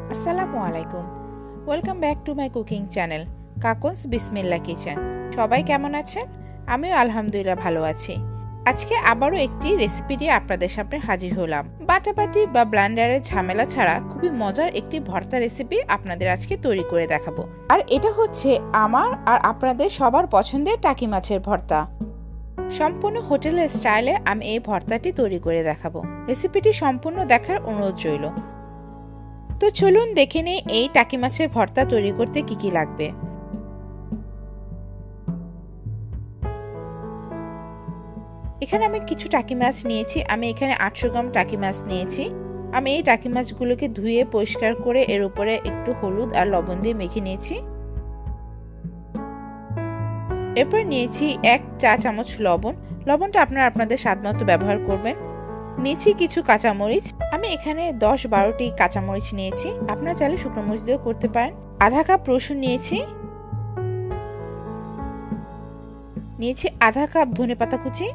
Assalamu alaikum. Welcome back to my cooking channel, Kakon's Bismillah kitchen. সবাই কেমন আছেন? আমিও আলহামদুলিল্লাহ ভালো আছি। আজকে আবারও একটি রেসিপি নিয়ে আপনাদের সামনে হাজির হলাম। বাটাবাটি বা ব্লেন্ডারের ঝামেলা ছাড়া খুবই মজার একটি ভর্তা রেসিপি আপনাদের আজকে তৈরি করে দেখাবো। আর এটা হচ্ছে আমার আর আপনাদের সবার পছন্দের টাকি মাছের ভর্তা। সম্পূর্ণ হোটেলের স্টাইলে আমি এই ভর্তাটি তৈরি করে দেখাবো। রেসিপিটি সম্পূর্ণ দেখার অনুরোধ রইল। তো চলুন দেখে নেই এই টাকি মাছের ভর্তা তৈরি করতে কি কি লাগবে। এখানে আমি কিছু টাকি মাছ নিয়েছি। আমি এখানে 800 গ্রাম টাকি মাছ নিয়েছি। আমি এই টাকি মাছগুলোকে ধুয়ে পরিষ্কার করে এর উপরে একটু হলুদ আর লবণ দিয়ে মেখে নিয়েছি। এরপর নিয়েছি 1 চা চামচ লবণ। লবণটা আপনারা আপনাদের স্বাদমতো ব্যবহার করবেন। নিয়েছি কিছু কাঁচামরিচ। আমি এখানে 10-12টি কাঁচামরিচ নিয়েছি। আপনারা চাইলে শুকনো মরিচ দিয়েও করতে পারেন। আধা কাপ রসুন নিয়েছি। আধা কাপ ধনেপাতা কুচি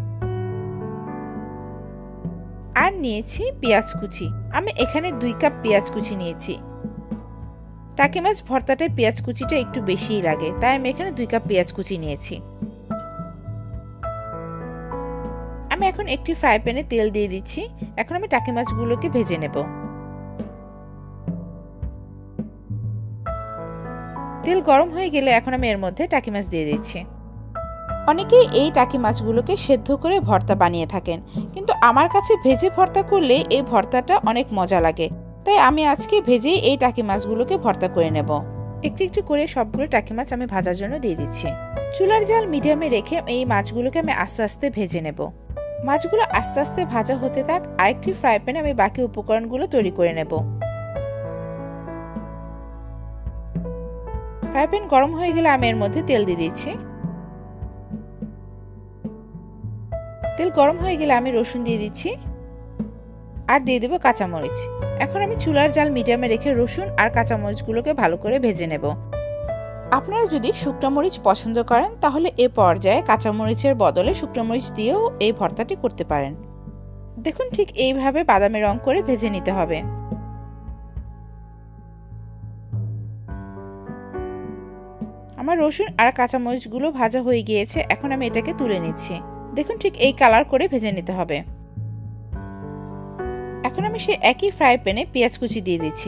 আর নিয়েছি পেঁয়াজ কুচি। আমি এখানে 2 কাপ পেঁয়াজ কুচি নিয়েছি। টাকি মাছ ভর্তাটায় পেঁয়াজ কুচিটা একটু বেশিই লাগে, তাই আমি এখানে 2 কাপ পেঁয়াজ কুচি নিয়েছি। আমি এখন একটি ফ্রাই প্যানে তেল দিয়ে দিচ্ছি। এখন আমি টাকি মাছগুলোকে ভেজে নেব। তেল গরম হয়ে গেলে এখন আমি এর মধ্যে টাকি মাছ দিয়ে দিচ্ছি। অনেকেই এই টাকি মাছগুলোকে সেদ্ধ করে ভর্তা বানিয়ে থাকেন, কিন্তু আমার কাছে ভেজে ভর্তা করলে এই ভর্তাটা অনেক মজা লাগে, তাই আমি আজকে ভেজেই এই টাকি মাছগুলোকে ভর্তা করে নেব। একটু একটু করে সবগুলো টাকি মাছ আমি ভাজার জন্য দিয়ে দিচ্ছি। চুলার জাল মিডিয়ামে রেখে এই মাছগুলোকে আমি আস্তে আস্তে ভেজে নেব। মাছগুলো আস্তে আস্তে ভাজা হতে থাক। আরেকটি ফ্রাই প্যানে আমি বাকি উপকরণগুলো তৈরি করে নেব। ফ্রাই প্যান গরম হয়ে গেলে আমি এর মধ্যে তেল দিয়ে দিচ্ছি। তেল গরম হয়ে গেলে আমি রসুন দিয়ে দিচ্ছি আর দিয়ে দেব কাঁচামরিচ। এখন আমি চুলার জাল মিডিয়ামে রেখে রসুন আর কাঁচামরিচগুলোকে ভালো করে ভেজে নেব। আপনারা যদি শুকনো মরিচ পছন্দ করেন তাহলে এ পর্যায়ে কাঁচামরিচের বদলে শুকনো মরিচ দিয়েও এই ভর্তাটি করতে পারেন। দেখুন ঠিক এইভাবে বাদামি রং করে ভেজে নিতে হবে। আমার রসুন আর কাঁচামরিচগুলো ভাজা হয়ে গিয়েছে। এখন আমি এটাকে তুলে নিচ্ছি। দেখুন ঠিক এই কালার করে ভেজে নিতে হবে। এখন আমি সেই একই ফ্রাই প্যানে পেঁয়াজ কুচি দিয়ে দিচ্ছি।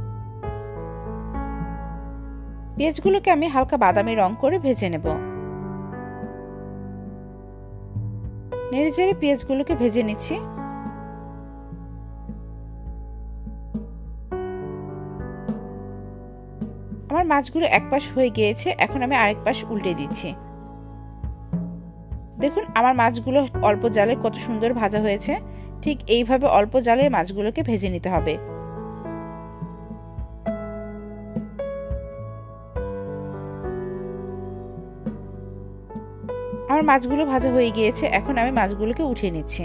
পেঁয়াজগুলোকে আমি হালকা বাদামি রং করে ভেজে নেব। নেড়েচেড়ে পেঁয়াজগুলোকে ভেজে নিচ্ছি। আমার মাছগুলো এক পাশ হয়ে গিয়েছে। এখন আমি আরেক পাশ উল্টে দিচ্ছি। দেখুন আমার মাছগুলো অল্প জালে কত সুন্দর ভাজা হয়েছে। ঠিক এইভাবে অল্প জালে মাছগুলোকে ভেজে নিতে হবে। আমার মাছগুলো ভাজা হয়ে গিয়েছে। এখন আমি মাছগুলোকে উঠিয়ে নিচ্ছি।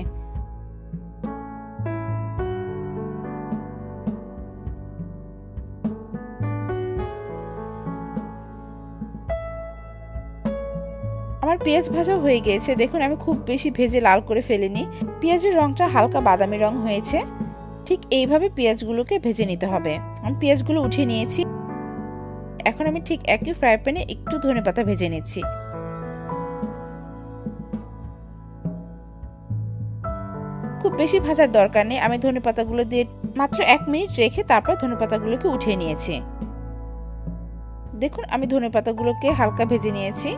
আমার পেঁয়াজ ভাজা হয়ে গিয়েছে। দেখুন আমি খুব বেশি ভেজে লাল করে ফেলিনি। পেঁয়াজের রংটা হালকা বাদামি রং হয়েছে। ঠিক এইভাবে পেঁয়াজগুলোকে ভেজে নিতে হবে। আমি পেঁয়াজগুলো উঠিয়ে নিয়েছি। এখন আমি ঠিক একই ফ্রাই প্যানে একটু ধনেপাতা ভেজে নিচ্ছি। খুব বেশি ভাজার দরকার নেই। আমি ধনেপাতাগুলো দিয়ে মাত্র 1 মিনিট রেখে তারপর ধনেপাতাগুলোকে উঠিয়ে নিয়েছি। দেখুন আমি ধনেপাতাগুলোকে হালকা ভেজে নিয়েছি।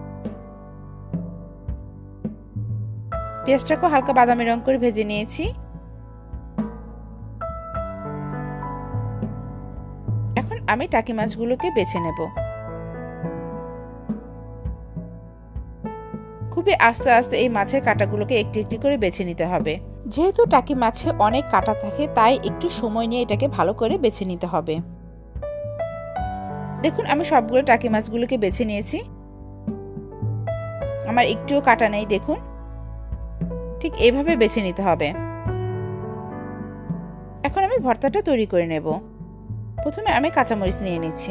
পেঁয়াজটাকে হালকা বাদামি রং করে ভেজে নিয়েছি। এখন আমি টাকি মাছগুলোকে বেছে নেব। খুবই আস্তে আস্তে এই মাছের কাঁটাগুলোকে একটু একটু করে বেছে নিতে হবে। যেহেতু টাকি মাছে অনেক কাঁটা থাকে, তাই একটু সময় নিয়ে এটাকে ভালো করে বেছে নিতে হবে। দেখুন আমি সবগুলো টাকি মাছগুলোকে বেছে নিয়েছি। আমার একটুও কাঁটা নেই। দেখুন ঠিক এইভাবে বেছে নিতে হবে। এখন আমি ভর্তাটা তৈরি করে নেব। প্রথমে আমি কাঁচামরিচ নিয়ে নিচ্ছি।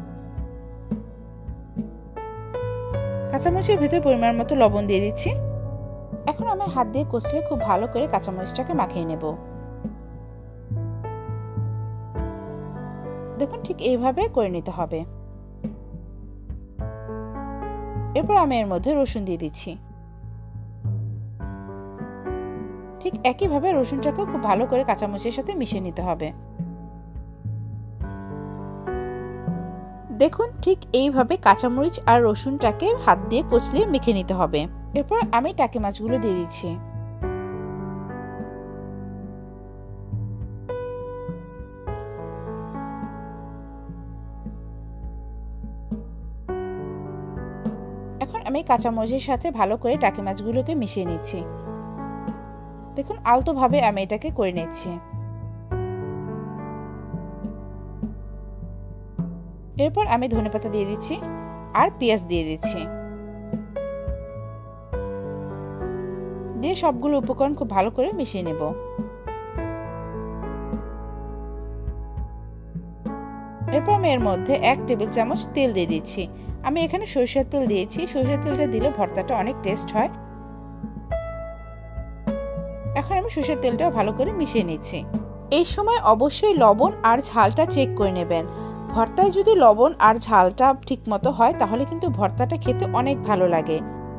কাঁচামরিচের ভিতরে পরিমাণ মতো লবণ দিয়ে দিচ্ছি। এখন আমি হাত দিয়ে কষলে খুব ভালো করে কাঁচামরিচটাকে মাখিয়ে নেব। দেখুন ঠিক এইভাবে করে নিতে হবে। এরপর আমি এর মধ্যে রসুন দিয়ে দিচ্ছি। ঠিক একইভাবে রসুনটাকে খুব ভালো করে কাঁচামরিচের সাথে মিশিয়ে নিতে হবে। দেখুন ঠিক এইভাবে কাঁচামরিচ আর রসুনটাকে হাত দিয়ে কচলিয়ে মেখে নিতে হবে। এরপর আমি টাকি মাছগুলো দিয়ে দিচ্ছি। এখন আমি কাঁচামরিচের সাথে ভালো করে টাকি মাছগুলোকে মিশিয়ে নিচ্ছি। দেখুন আলতোভাবে আমি এটাকে করে নিচ্ছি। এরপর আমি ধনেপাতা দিয়ে দিচ্ছি আর পেঁয়াজ দিয়ে দিচ্ছি। দিয়ে সবগুলো উপকরণ খুব ভালো করে মিশিয়ে নেব। এরপর আমি এর মধ্যে 1 টেবিল চামচ তেল দিয়ে দিচ্ছি। আমি এখানে সরিষার তেল দিয়েছি। সরিষার তেলটা দিলে ভর্তাটা অনেক টেস্ট হয়। এখন আমি সরিষার তেলটা ভালো করে মিশিয়ে নিচ্ছি। এই সময় অবশ্যই লবণ আর ঝালটা চেক করে নেবেন। ভর্তায় যদি লবণ আর ঝালটা ঠিকমতো হয় তাহলে কিন্তু ভর্তাটা খেতে অনেক ভালো লাগে।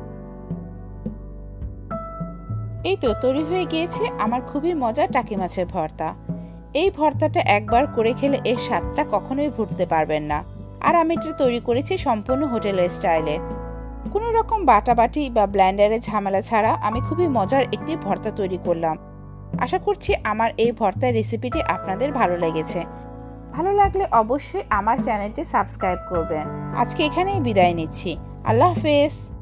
এই তো তৈরি হয়ে গিয়েছে আমার খুবই মজার টাকি মাছের ভর্তা। এই ভর্তাটা একবার করে খেলে এর স্বাদটা কখনোই ভুলতে পারবেন না। আর আমি এটা তৈরি করেছি সম্পূর্ণ হোটেলের স্টাইলে। কোনো রকম বাটাবাটি বা ব্লেন্ডারে ঝামেলা ছাড়া আমি খুবই মজার একটি ভর্তা তৈরি করলাম। আশা করছি আমার এই ভর্তার রেসিপিটি আপনাদের ভালো লেগেছে। ভালো লাগলে অবশ্যই আমার চ্যানেলটি সাবস্ক্রাইব করবেন। আজকে এখানেই বিদায় নিচ্ছি। আল্লাহ হাফেজ।